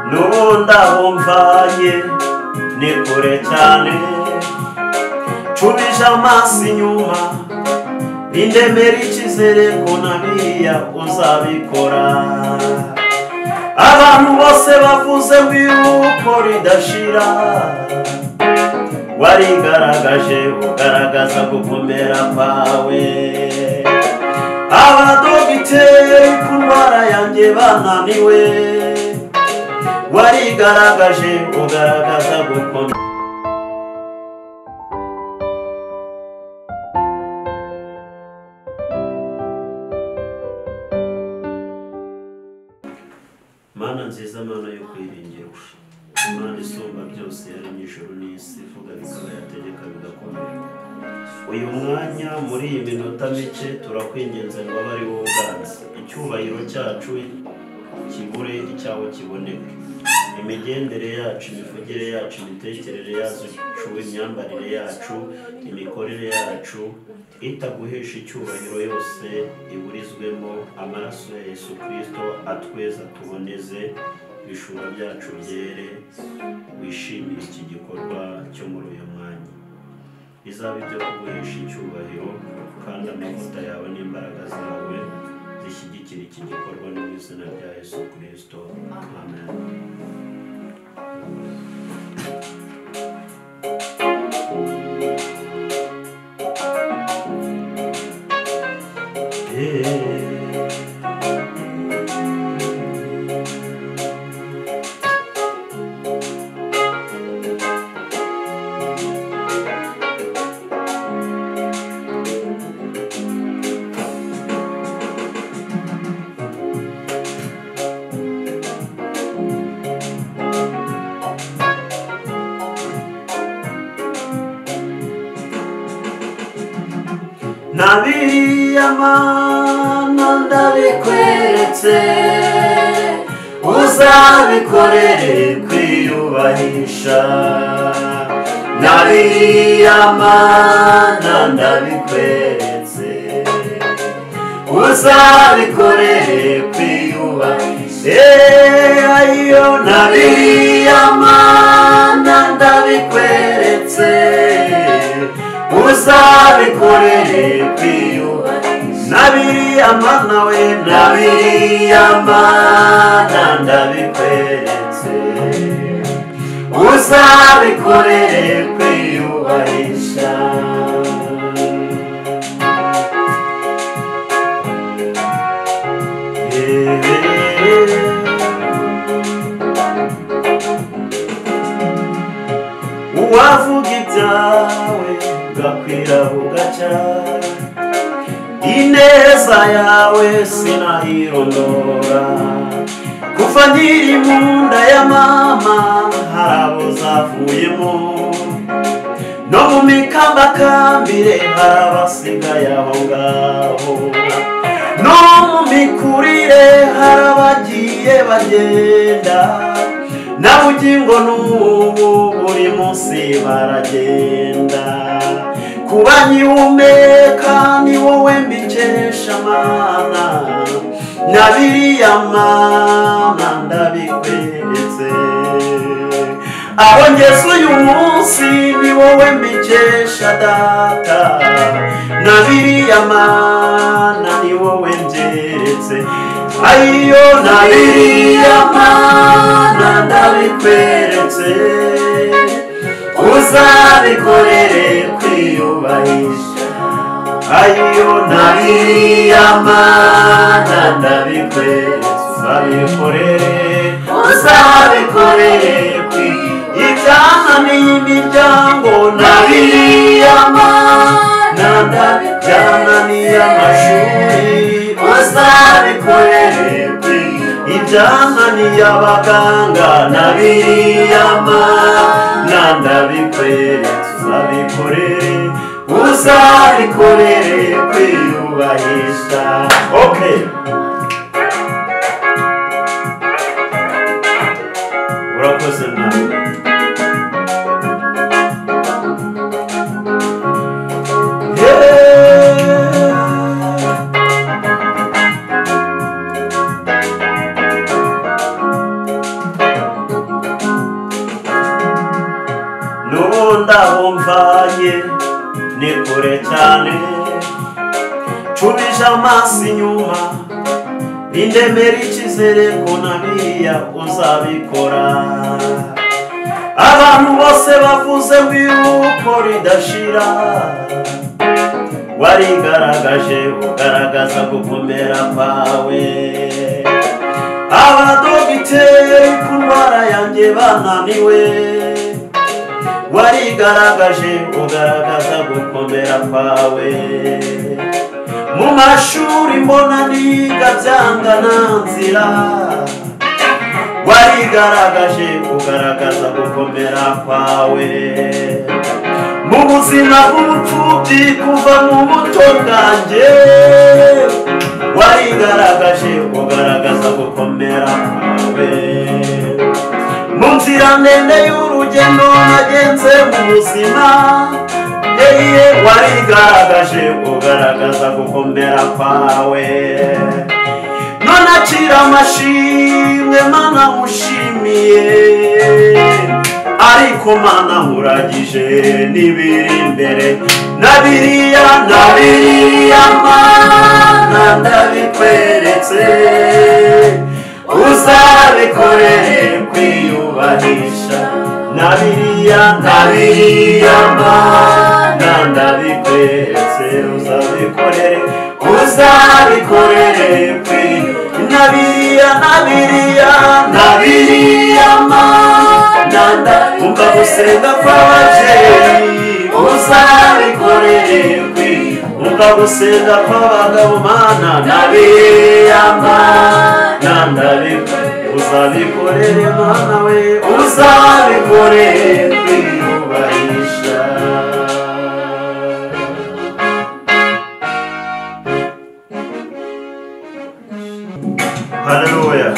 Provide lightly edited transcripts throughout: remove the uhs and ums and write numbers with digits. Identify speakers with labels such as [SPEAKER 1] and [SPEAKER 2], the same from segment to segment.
[SPEAKER 1] n'ubundi aho mvanye ni kure cyane, cubije amaso inyuma indemera icyizere ko nabiriya uzabikora. Abantu bose bavuze ngo iruko ridashira, warigaragaje ugaragaza gukomera kwawe. Abadogiteri ku ndwara yanjye bananiwe, warigaragaje ugaragaza gukomera. Mana nziza, Mana yo kwiringirwa, Mana isumba byose yaremye ijuru n'isi, ivuga bikaba yategeka bigakomera. Uyu mwanya muri iyi minota mike turakwinginze ngo abe ari wowe uganza, icyubahiro cyacu kibure icyawe kiboneke. Imigendere yacu, imivugire yacu, imitekerereze yacu, imyambarire yacu, imikorere yacu itaguhesha icyubahiro yose iburizwemo amaraso ya Yesu Kristo atweza tuboneze ibishura byacu byere. Wishimire iki gikorwa cyo muri uyu mwanya, bizaba ibyo kuguhesha icyubahiro, kandi amavuta yawe n'imbaraga zawe zishyigikira iki gikorwa mu izina rya Yesu Kristo, amen. Nabiriya Mana ndabikweretse, uzabikorere kwiyubahisha. Nabiriya Mana ndabikweretse, uzabikorere kwiyubahisha. Ayo nabiriya Mana ndabikweretse, uzabikorere kwiyubahisha. Nabiriya Mana we, nabiriya Mana ndabikweretse, uzabikorere kwiyubahisha. Uwavuga ibyawe gakwira bugacya, ineza yawe sinayirondora. Kuva nkiri mu nda ya mama hari abo zavuyemo, no mu mikambakambire hari abasigaye aho ngaho, no mu mikurire hari abagiye bagenda, na bugingo n'ubu buri munsi baragenda. Kuba nkihumeka ni wowe mbikesha Mana, nabiriya Mana ndabikweretse. Aho ngeze uyu munsi ni wowe mbikesha Data, nabiriya Mana ni wowe mbyeretse. Ayo nabiriya Mana ndabikweretse, uzabikorere kwiyubahisha. Ayo nabiriya Mana ndabikweretse, uzabikorere ibyananiye imiryango. Nabiriya Mana ndabyananiye amashuri, uzabikorere ibyananiye abaganga. Nabiriya Mana ndabikweretse, uzabikorere kwiyubahisha. Okay, urakoze nawe. ni kure cyane cubije amaso inyuma indemera icyizere ko nabiya uzabikora abantu bose bavuze wiruko ridashira warigaragaje ugaragaza gukomera kwawe abadogiteri ku ndwara yanjye bananiwe warigaragaje ugaragaza gukomera kwawe mu mashuri mbona niga byanga nta nzira warigaragaje ugaragaza gukomera kwawe mu buzima bw'ubupfubyi kuva mu buto bwanjye warigaragaje ugaragaza gukomera kwawe mu nzira ndende y'urugendo nagenze mu buzima warigaragaje ugaragaza gukomera kwawe none akira amashimwe mana mushimiye ariko mana nkuragije n'ibiri imbere na biriya mana ndabikweretse uzabikorere kwiyubahisha na biriya mana ndabikweretse uzabikorere na biriya mana umva gusenga kw'ababyeyi uzabikorere umva gusenga kw'abagabo mana na biriya mana uzabikorere mana we uzabikorere kwiyubahisha Hallelujah.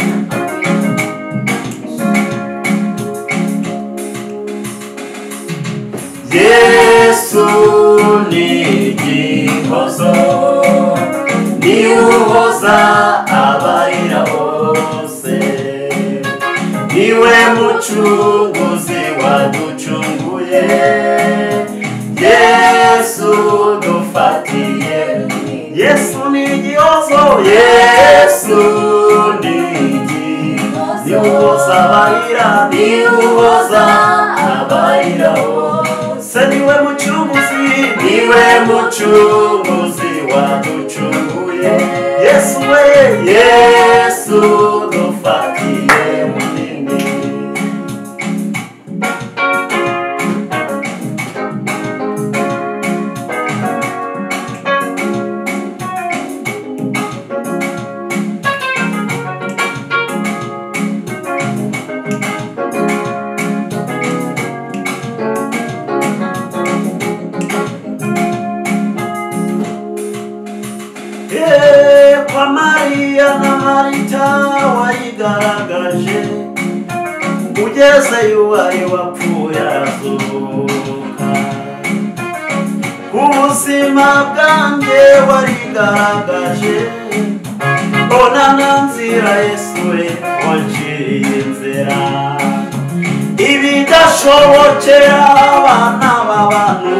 [SPEAKER 1] Yesu ni igihozo ni uhoza abarira bose niwe mucunguzi waducunguye Yesu dufatiye Yesu ni igihozo Yesu ni igihozo ni uhoza abarira bose niwe mucunguzi waducunguye Yesu we Yesu dufatiye munini kwa Maria na Marita wayigaragaje ugezeyo wari wapfuye arazuka ku buzima bwanjye warigaragaje mbona na nzira Yesu we wanciye inzira ibidashobokera abana b'abantu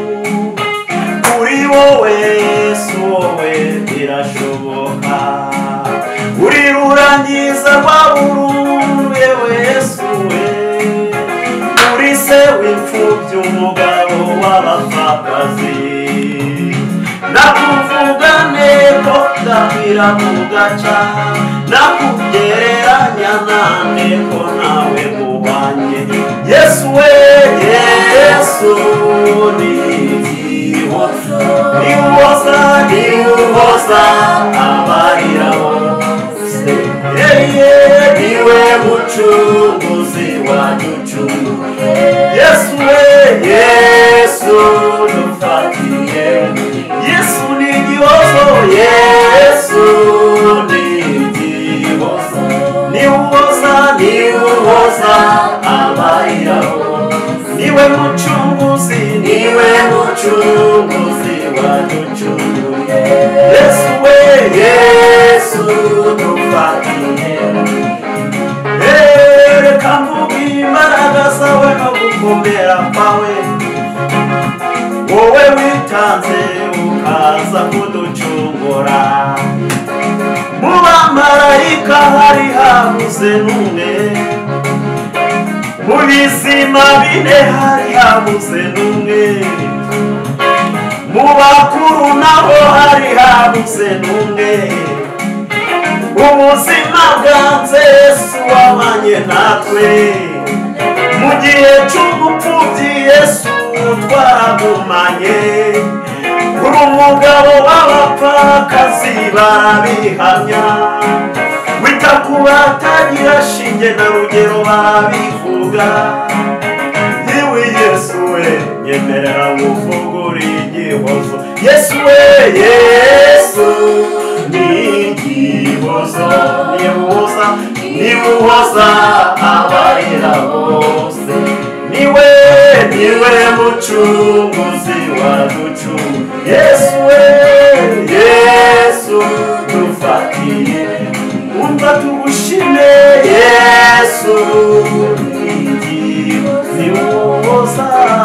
[SPEAKER 1] kuri wowe Yesu wowe birashoboka uri rurangiza rwa burundu yewe Yesu we uri se w'imfubyi umugabo w'abapfakazi nakuvuga nteko gapira mu gaca nakugereranya nane ko nawe mubanye Yesu we Yesu ni niuhoza abarira bose niwe mucunguzi waducunguye Yesu we Yesu dufatiye Yesu ni igihozo Yesu ni igihozo niuhoza abarira bose niwe mucunguzi waducunguye Yesu we Yesu dufatiye reka mvuge imbaraga zawe no gukomera kwawe wowe witanze ukaza kuducungura. Mu bamarayika hari habuze n'umwe, mu bizima bine hari habuze n'umwe, mu bakuru nabo hari habuze n'umwe. Ubuzima bwanze Yesu wabanye natwe, mu gihe cy'ubupfubyi Yesu twaragumanye. Uri umugabo w'abapfakazi barabihamya, wita ku batagira shinge na rugero barabivuga. Yewe Yesu we nyemerera ngufungure igihozo. Yesu we Yesu ni igihozo, nimuhoza abarira bose. Niwe mucunguzi waducunguye. Yesu we Yesu dufatiye, umva tugushime. Yesu nimuhoza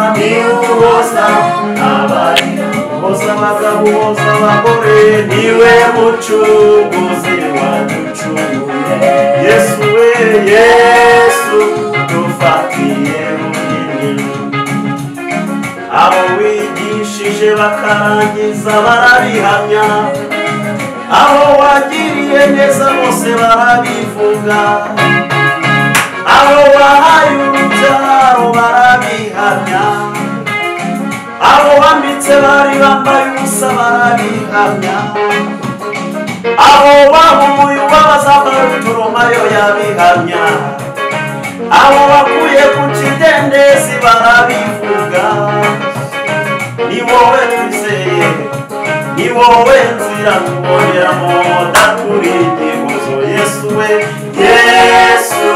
[SPEAKER 1] abarira, uhoza abagabo, uhoza abagore. Niwe mucunguzi waducunguye. Yesu we Yesu dufatiye runini. Abo wigishije bakarangiza barabihamya, abo wagiriye neza bose barabivuga, abo wahaye urubyaro barabihamya, abo bambitse bari bambaye ubusa barabihamya, abo bahumuye ubabazambaye uturomayo yabihamya, abo bakuye ku kidendezi barabivuga. Ni wowe twizeye, ni wowe nzira tuboneramo, daturi igihozo. Yesu we Yesu